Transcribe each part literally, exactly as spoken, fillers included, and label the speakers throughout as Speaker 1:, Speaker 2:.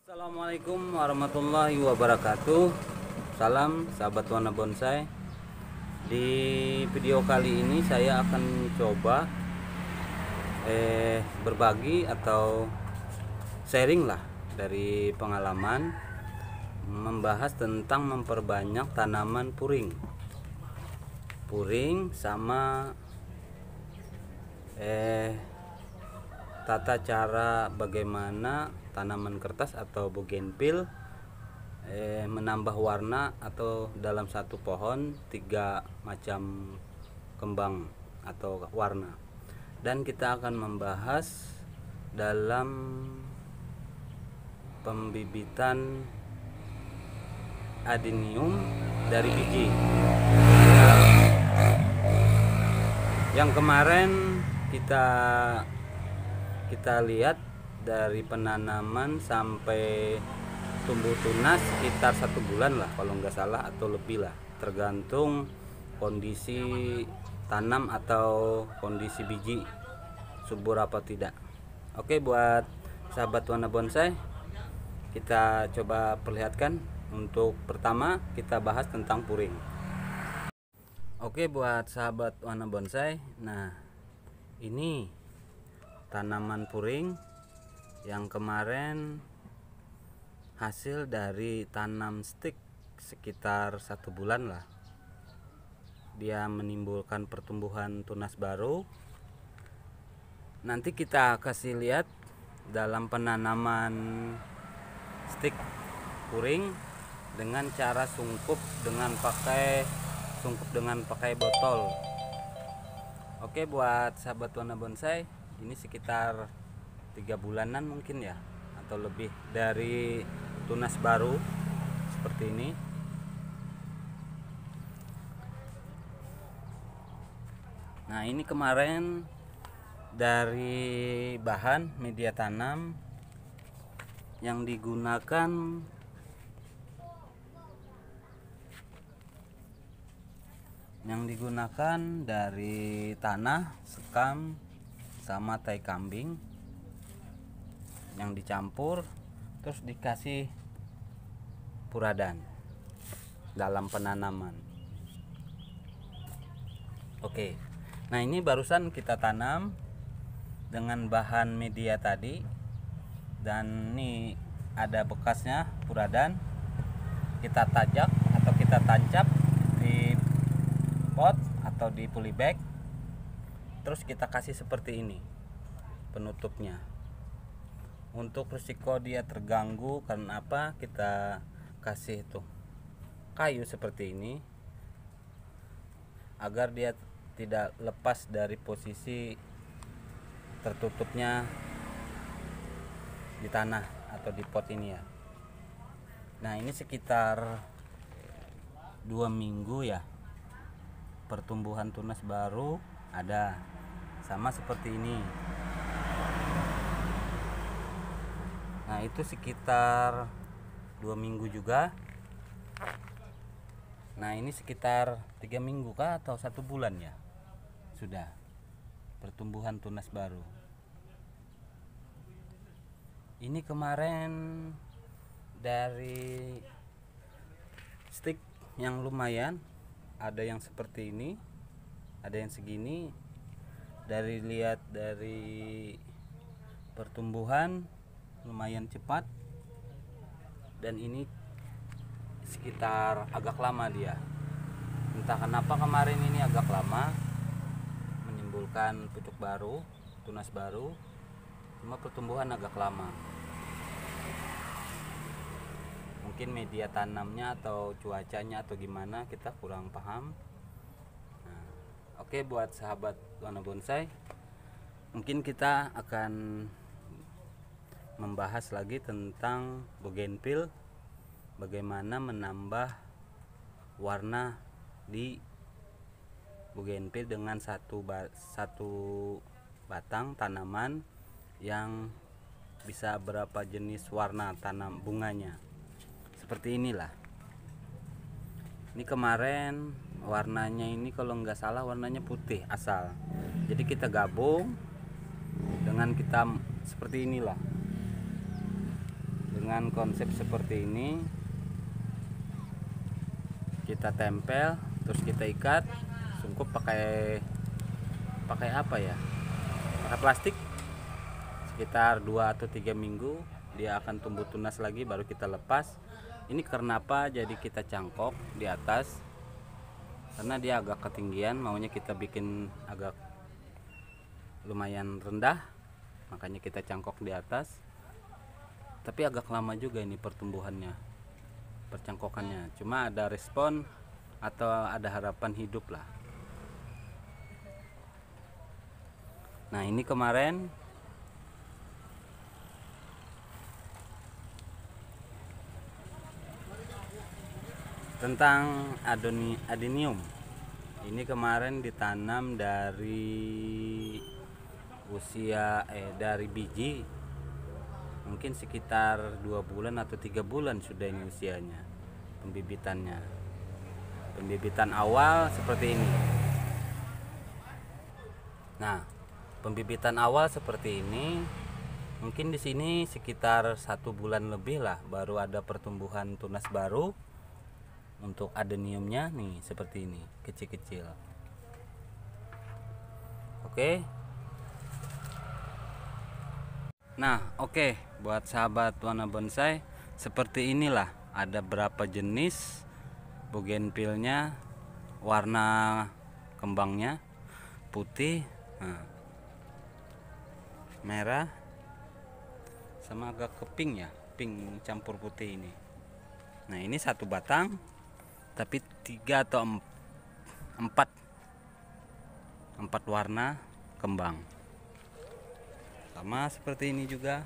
Speaker 1: Assalamualaikum warahmatullahi wabarakatuh. Salam sahabat warna bonsai. Di video kali ini saya akan coba eh, berbagi atau sharing lah dari pengalaman membahas tentang memperbanyak tanaman puring. Puring sama eh tata cara bagaimana tanaman kertas atau bougainville eh, menambah warna atau dalam satu pohon tiga macam kembang atau warna. Dan kita akan membahas dalam pembibitan adenium dari biji yang kemarin kita kita lihat dari penanaman sampai tumbuh tunas sekitar satu bulan lah kalau nggak salah, atau lebih lah, tergantung kondisi tanam atau kondisi biji subur apa tidak. Oke, buat sahabat warna bonsai, kita coba perlihatkan. Untuk pertama kita bahas tentang puring. Oke, buat sahabat warna bonsai, nah ini tanaman puring yang kemarin hasil dari tanam stik sekitar satu bulan lah. Dia menimbulkan pertumbuhan tunas baru. Nanti kita kasih lihat dalam penanaman stik puring dengan cara sungkup dengan pakai sungkup dengan pakai botol. Oke, buat sahabat warna bonsai, ini sekitar tiga bulanan mungkin ya, atau lebih dari tunas baru seperti ini. Nah, ini kemarin dari bahan media tanam yang digunakan yang digunakan dari tanah, sekam, sama tai kambing yang dicampur terus dikasih puradan dalam penanaman. Oke, nah ini barusan kita tanam dengan bahan media tadi, dan ini ada bekasnya puradan. Kita tajak atau kita tancap di pot atau di polybag, terus kita kasih seperti ini penutupnya. Untuk risiko dia terganggu karena apa, kita kasih tuh kayu seperti ini agar dia tidak lepas dari posisi tertutupnya di tanah atau di pot ini ya. Nah, ini sekitar dua minggu ya, pertumbuhan tunas baru ada, sama seperti ini. Nah, itu sekitar dua minggu juga. Nah, ini sekitar tiga minggu kah atau satu bulan ya, sudah pertumbuhan tunas baru. Ini kemarin dari stik yang lumayan, ada yang seperti ini, ada yang segini. Dari lihat dari pertumbuhan lumayan cepat, dan ini sekitar agak lama dia. Entah kenapa kemarin ini agak lama menimbulkan pucuk baru, tunas baru, cuma pertumbuhan agak lama. Mungkin media tanamnya atau cuacanya atau gimana, kita kurang paham. Nah, oke, buat sahabat warna bonsai, mungkin kita akan membahas lagi tentang bougainville, bagaimana menambah warna di bougainville dengan satu ba satu batang tanaman yang bisa berapa jenis warna tanam bunganya. Seperti inilah. Ini kemarin warnanya ini kalau nggak salah warnanya putih asal. Jadi kita gabung dengan kita seperti inilah. dengan konsep seperti ini. Kita tempel, terus kita ikat, sungkup pakai pakai apa ya? Pakai plastik. Sekitar dua atau tiga minggu dia akan tumbuh tunas lagi, baru kita lepas. Ini kenapa jadi kita cangkok di atas? Karena dia agak ketinggian, maunya kita bikin agak lumayan rendah, makanya kita cangkok di atas. Tapi agak lama juga ini pertumbuhannya, percangkokannya. Cuma ada respon atau ada harapan hidup lah. Nah, ini kemarin tentang adoni, adenium. Ini kemarin ditanam dari usia eh dari biji, mungkin sekitar dua bulan atau tiga bulan sudah ini usianya. Pembibitannya, pembibitan awal seperti ini. Nah, pembibitan awal seperti ini, mungkin di sini sekitar satu bulan lebih lah, baru ada pertumbuhan tunas baru. Untuk adeniumnya nih seperti ini, kecil-kecil. Oke. Nah, oke, buat sahabat warna bonsai, seperti inilah. Ada berapa jenis bougainvillenya, warna kembangnya putih, nah, merah, sama agak ke pink ya, pink campur putih ini. Nah, ini satu batang, tapi tiga atau empat empat warna kembang, sama seperti ini juga.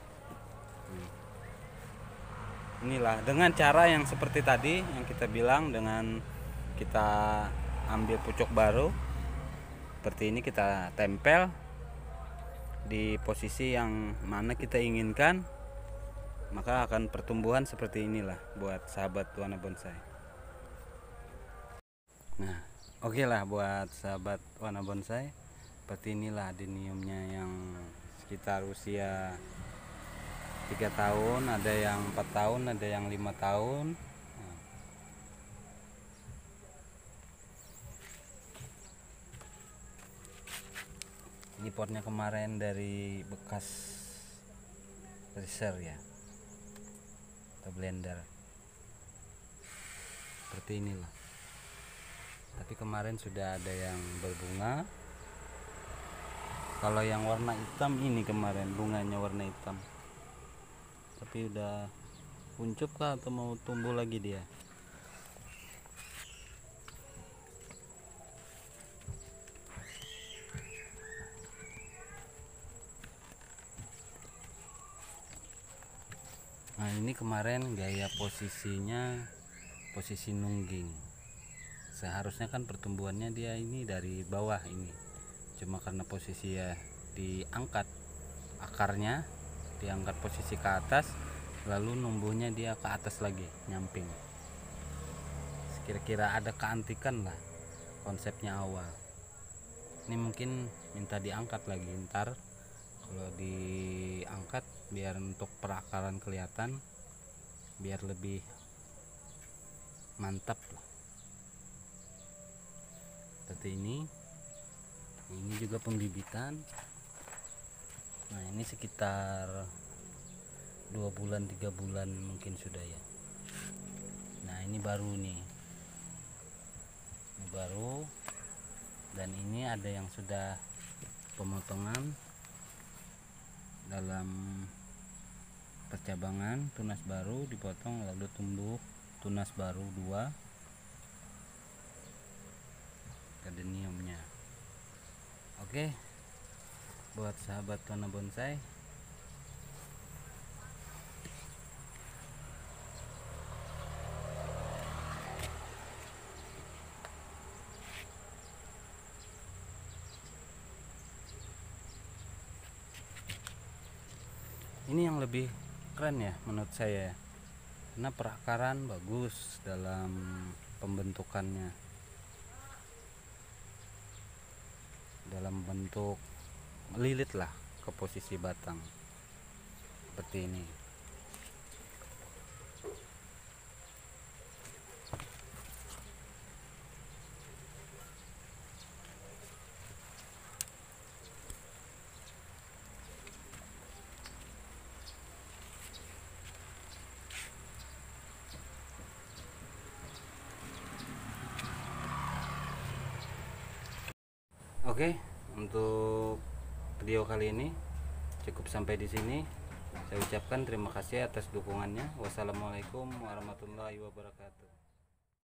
Speaker 1: Inilah dengan cara yang seperti tadi yang kita bilang, dengan kita ambil pucuk baru seperti ini, kita tempel di posisi yang mana kita inginkan, maka akan pertumbuhan seperti inilah buat sahabat warna bonsai. Nah, oke lah buat sahabat warna bonsai, seperti inilah adeniumnya yang sekitar usia tiga tahun, ada yang empat tahun, ada yang lima tahun. Nah, ini potnya kemarin dari bekas freezer ya, atau blender seperti inilah. Tapi kemarin sudah ada yang berbunga. Kalau yang warna hitam ini kemarin bunganya warna hitam, tapi udah kuncup kah atau mau tumbuh lagi dia? Nah, ini kemarin gaya posisinya posisi nungging. Seharusnya kan pertumbuhannya dia ini dari bawah ini, cuma karena posisi ya diangkat, akarnya diangkat posisi ke atas, lalu numbuhnya dia ke atas lagi, nyamping. Kira-kira ada keantikan lah konsepnya awal. Ini mungkin minta diangkat lagi ntar. Kalau diangkat biar untuk perakaran kelihatan, biar lebih mantap lah. Seperti ini. Ini juga pembibitan. Nah, ini sekitar dua bulan tiga bulan mungkin sudah ya. Nah, ini baru nih, ini baru, dan ini ada yang sudah pemotongan dalam percabangan, tunas baru dipotong lalu tumbuh tunas baru dua adeniumnya. Oke, buat sahabat warna bonsai, ini yang lebih keren ya menurut saya, karena perakaran bagus dalam pembentukannya, dalam bentuk lilit lah ke posisi batang seperti ini. Oke, untuk video kali ini cukup sampai di sini. Saya ucapkan terima kasih atas dukungannya. Wassalamualaikum warahmatullahi wabarakatuh.